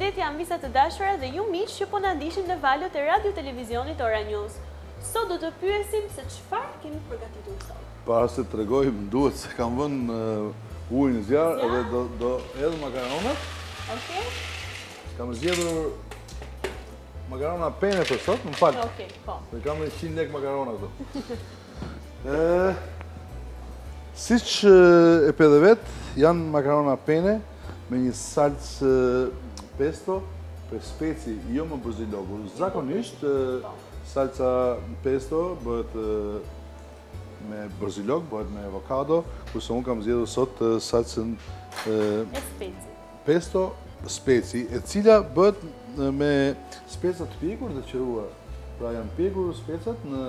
Përshëndetje amisat të dashura dhe ju miq që po na ndiqni në valët e radio televizionit Ora News. Sot do të pyesim se çfarë kemi përgatitur sot. Para se të tregoj, më duhet se kam vënë ujë në zjarr edhe do hedh makaronat. Okej. Kam zgjedhur makarona pene për sot, më fal. Okej, po. Ne kam 100 lek makarona këtu. Siç e pe dhe vet, janë makarona pene me një salcë pesto për speci, jo më bërzilogu. Zakonisht, salca pesto bëhet me bërзилок, bëhet me avokado, kurse unë kam zgjedhur sot salcën pesto speci, e cila bëhet me speca të pjekur dhe qëruar. Pra janë pjekur specat në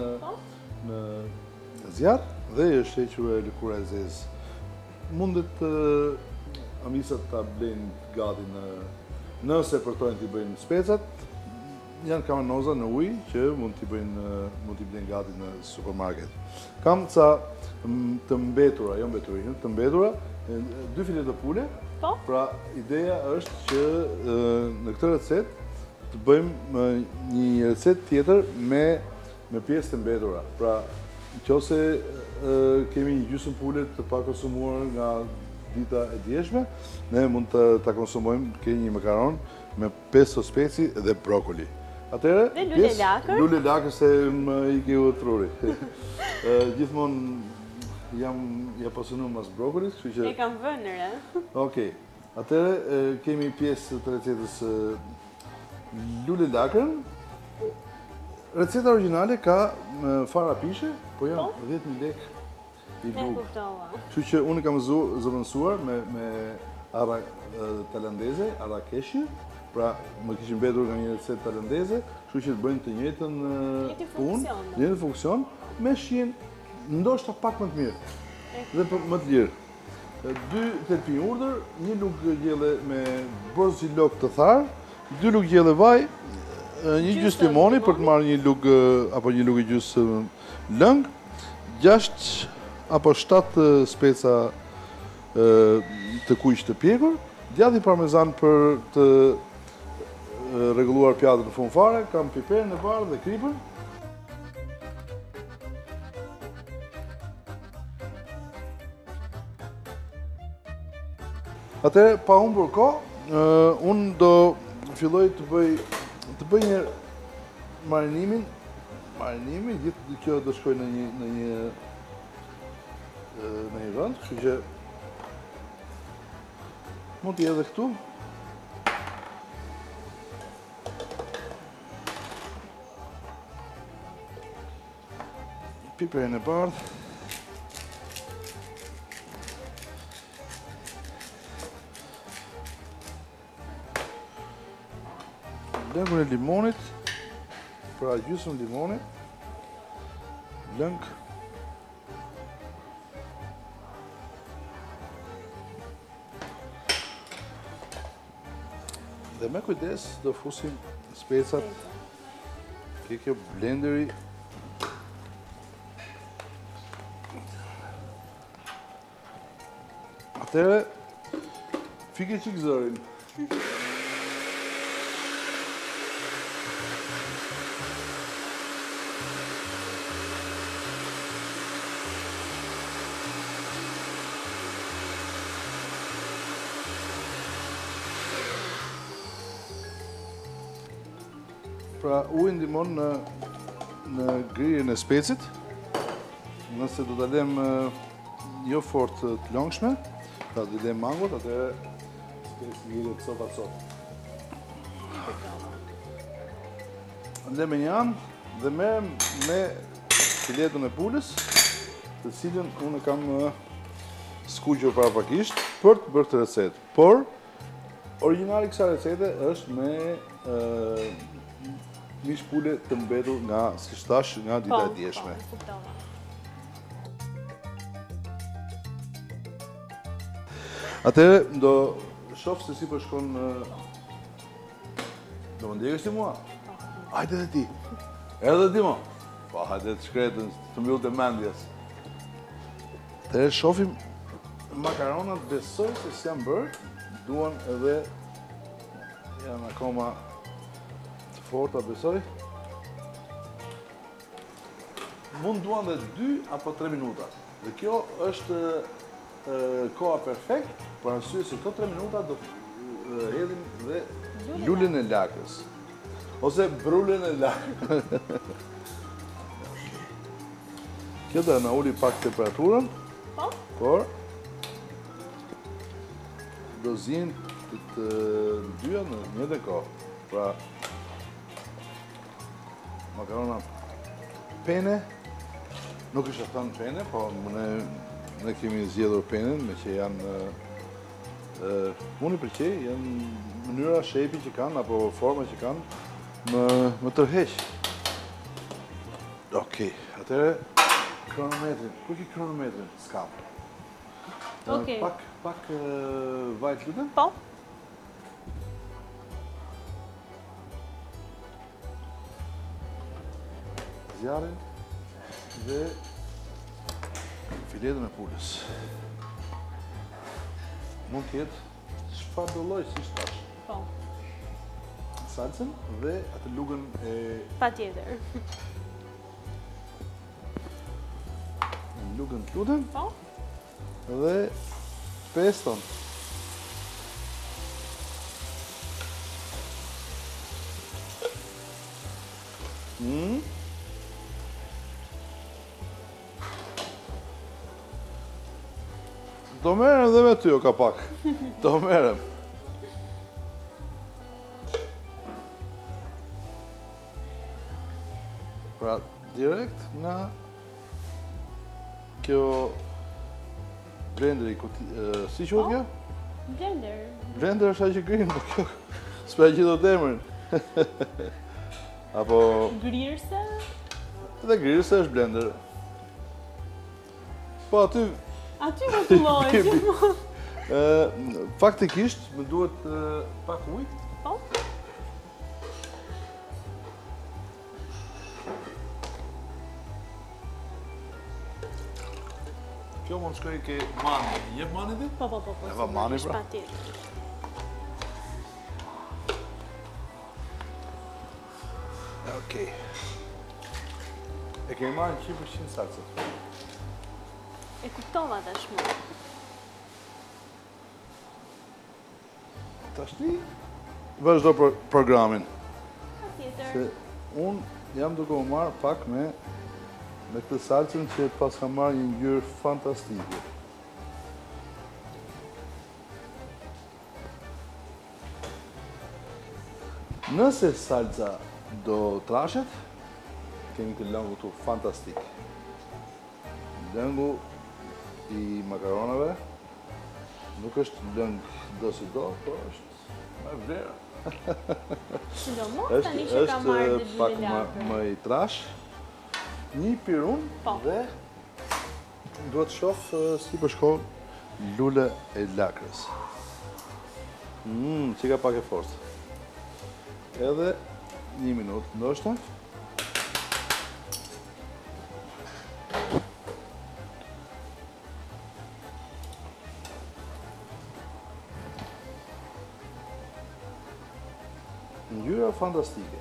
zjarr dhe është hequr e lëkura e zezë. Mundet amisat ta blejnë gati nëse përtojnë t'i bëjnë specat, janë kamanoza në ujë që mund t'i blejnë gati në supermarket. Kam ca të mbetura, jo mbeturinën, të mbetura, 2 filet të pule. Pra ideja është që në këtë recet të bëjmë një recet tjetër me pjesë të mbetura. Pra nëse kemi një gjysmë pule të pakonsumuar nga dita e djeshme, ne mund ta konsumojmë një makaron me pesto speci dhe brokoli. Atëherë, dhe lule lakër? Lule lakër se më iki u truri. Gjithmonë ja pasionuar mas brokolit, kështu që... E kam vënë re. Okej. Atëherë, kemi pjesë të recetës lule lakërën. Receta origjinale ka fara pishe, po janë 10.000 lek i lugë. Kështu që unë kam zëvendësuar me arra tailandeze, arra keshi, pra më kishin mbetur nga një recetë tailandeze, kështu që të bëjnë të njëjtën punë, të njëjtën funksion, me shijen ndoshta pak më të mirë dhe më të lirë. 2 thelpinj urdhër, 1 lugë gjelle me bërziloq të tharë, 2 lugë gjelle vaj, një gjysmë limoni për të marrë një lugë apo një lugë gjysmë lëng, 6 apo 7 speca të kuq të pjekur, djathi parmezan për të rregulluar pjatën në fund fare, kam piperën e bardhë dhe kripën. Atëherë, pa humbur kohë, unë do filloj të bëj një marinimin, gjithë kjo do shkoj në një rënd, kështu që mund t'i edhe këtu. Piperën e bardhë. Lëngun e limonit, pra gjysmë limoni, lëng. Dhe me kujdes do fusim specat ke kjo blenderi. Atëherë, fike qik zërin. Pra uji ndihmon në grirjen e specit, nëse do ta lëm jo fort të lëngshme, pra do lëm mangut, atëherë speci ngjitet copa. Lëm me një anë dhe merrem me filetën e pulës, të cilën unë kam skuqur parapakisht për të bërë këtë recetë. Por origjinali kësaj recete është me mish pule të mbetur nga, siç thash, nga dita e djeshme. Atëherë do shoh se si po shkon. Do më ndjekësh ti mua? Hajde dhe ti. Edhe ti mo. Po hajde të shkretën, të mbyll të mendjes. Atëherë shohim makaronat, besoj se s'janë bërë, duan edhe janë akoma të forta, besoj. Mund duan dhe 2 apo 3 minuta. Dhe kjo është koha perfekt, për arsye se këto 3 minuta do hedhim dhe lulen e lakës. Ose brulen e lakës. Kjo do na uli pak temperaturën, por do zihen të dyja në një dhe kohë. Pra, makarona pene, nuk është thënë pene, po ne kemi zgjedhur penen, me që janë, unë i pëlqej, janë mënyra shepi që kanë, apo forma që kanë, më tërheq. Okej, atëre, kronometrin, ku ki kronometrin? S'kam. Okej. Pak vajt lutem? Po. Zjarin dhe filetën e pulës. Mund të jetë çfarë do lloj si tash. Po. Salcën dhe atë lugën e Patjetër. lugën të lutem Po. dhe peston. Do merrem dhe me ty o kapak. Do merrem. Pra, direkt nga kjo blenderi, si quhet kjo? Blender. Blender është aq i grin, po kjo s'pa gjithë emrin. Apo Grirse. dhe grirse është blender. Po aty Rotullohet gjithmonë. faktikisht më duhet pak ujë. Po. Kjo mund shkoj ke mani. Jep mani ti? Po. Eva mani pra. Patjetër. Okej. E kemi marrë 100% salcët. E kuptova tashmë. Tashti vazhdo programin. Patjetër. Se unë jam duke u marrë pak me këtë salcën që pas ka marrë një ngjyrë fantastike. Nëse salca do trashet, kemi këtë lëngu këtu fantastik. Lëngu i makaronave nuk është lëng do si do, por është me vlerë. Sidomos tani që ka marrë dhe Është pak më i trash. Një pirun dhe duhet shoh si po shkon lule e lakrës. Që ka pak e fortë. Edhe 1 minutë ndoshta. Ngjyra fantastike.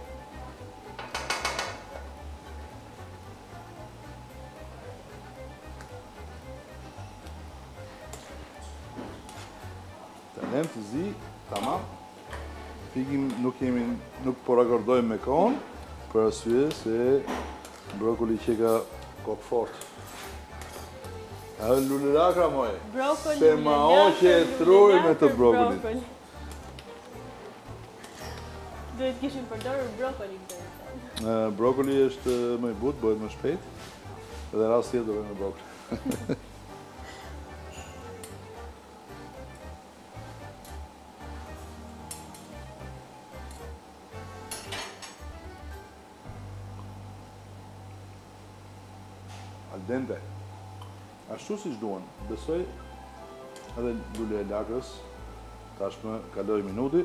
Të lem të zi, tamam. Fikim nuk po rakordojmë me kohën, për arsye se brokoli që ka kokë fort. A lule lakra moj? Brokoli. Se ma oqe e truj me të brokolit. Duhet kishim përdorur brokoli këtë. Brokoli është më i butë, bëhet më shpejt. Edhe rast tjetër do bëjmë brokoli. Al dente. Ashtu si shduan, besoj edhe lule e lakrës, tashmë kaloi minuti.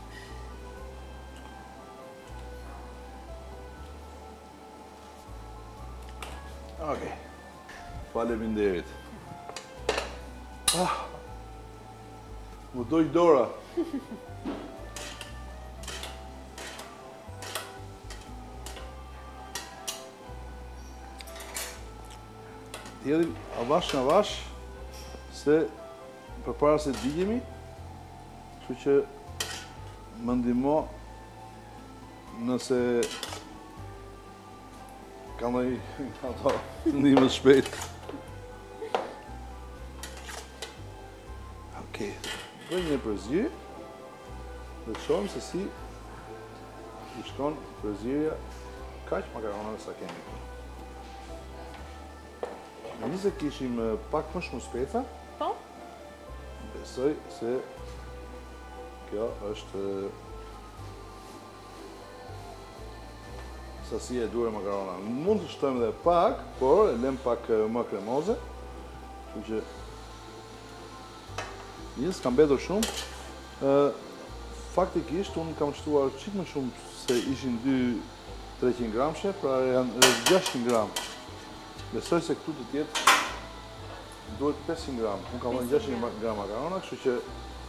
Okej. Faleminderit. Më doj dora. Hedhim avash në avash se përpara se digjemi, kështu që më ndihmo nëse ka ndonjë ato ndihmë shpejt. Okej. Bëjmë një përzierje dhe të shohim se si i shkon përzierja kaq makaronave sa kemi. Megjithëse se kishim pak më shumë speca, Po? besoj se kjo është sasia e duhur e makarona. Mund të shtojmë edhe pak, por e lëm pak më kremoze, kështu që s'ka mbetur shumë. Faktikisht, unë kam shtuar qik më shumë se ishin 200-300 gramshe, pra janë 600 gram. Besoj se këtu të tjetë duhet 500 gram. Unë kam dhënë 600 gram makarona, kështu që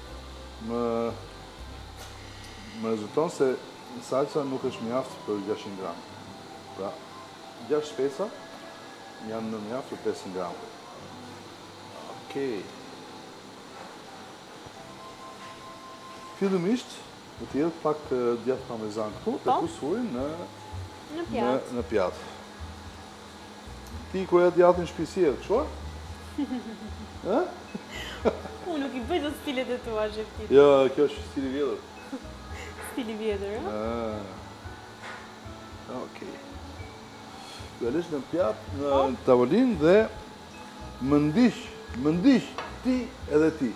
më rezulton se salsa nuk është mjaft për 600 gram. Pra, 6 speca janë në mjaft për 500 gram. Okej. Fillimisht, do të jetë pak djath parmezan këtu, e kusurin në pjatë. Ti kur e djathin shtëpi e kështu? Unë nuk i bëj të stilet e tua, Sheftit. Jo, kjo është stili vjetër. Stili vjetër, Okej. Do e lësh në pjatë, në tavolinë dhe më ndiq ti edhe ti.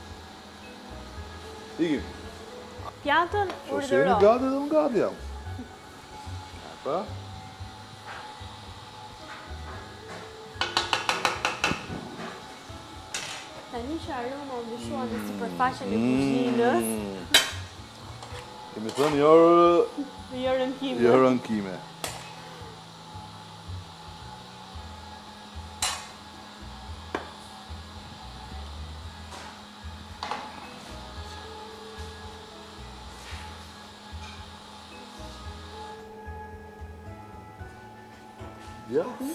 Ikim. Pjatën Jeni urdhëro. gati dhe unë gati jam. Pa? Tani që aroma u ndryshua në sipërfaqen e kuzhinës, Kemi thënë jorë jo rënkime. rënkime. Djati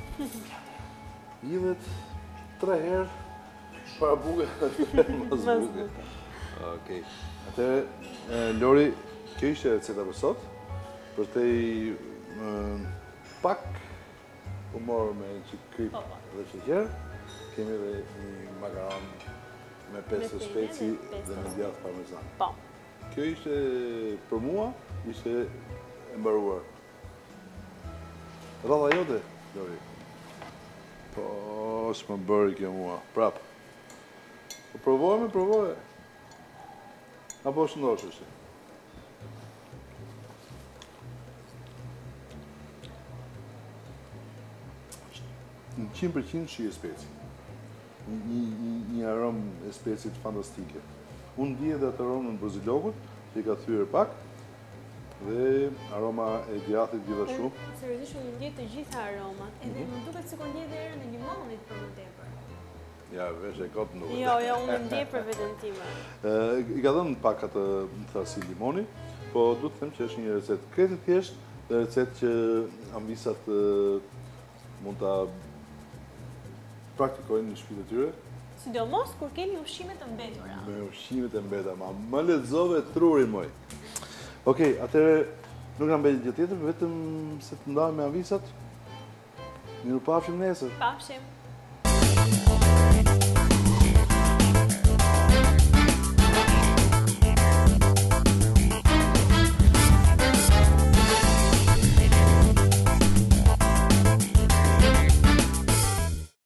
hidhet 3 herë para buke, 3 herë mas buke. Okej. Atëherë, Lori, kjo ishte receta për sot. Për te pak humor me qik krip dhe sheqer. Kemi edhe një makaron me pesë speci dhe me djath parmezan. Po. Kjo ishte për mua, ishte e mbaruar. Rradha jote, Lori. Po, s'më bëri kjo mua. Prap. Po provoje. Apo shëndosh është? Në 100% shi e speci. Një aromë e specit fantastike. Unë dije dhe atë aromë në bërzilogut, që i ka thyrë pak, dhe aroma e djathit gjithashtu. Seriozisht unë ndjej të gjitha aromat, edhe më duket sikur ndjej edhe erën e limonit për më tepër. Ja, vesh e kot nuk. Jo, unë ndjej për veten time. I ka dhënë pak atë thasi limoni, po du të them që është një recetë krejtë thjesht, dhe recetë që ambisat mund ta praktikojnë në shtëpitë e tyre. Sidomos kur kemi ushqime të mbetura. Me ushqimet e mbeta, ma më lexove trurin moj. Okej, atëherë nuk na mbet gjë tjetër, vetëm se të ndajmë me ambisat. Mirupafshim nesër. Pafshim.